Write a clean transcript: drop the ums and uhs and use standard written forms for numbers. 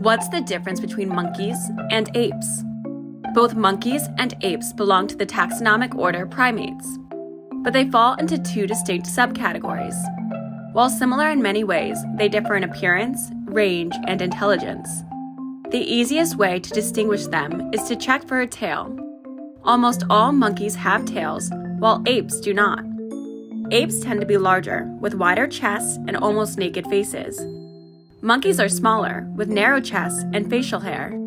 What's the difference between monkeys and apes? Both monkeys and apes belong to the taxonomic order Primates, but they fall into two distinct subcategories. While similar in many ways, they differ in appearance, range, and intelligence. The easiest way to distinguish them is to check for a tail. Almost all monkeys have tails, while apes do not. Apes tend to be larger, with wider chests and almost naked faces. Monkeys are smaller, with narrow chests and facial hair.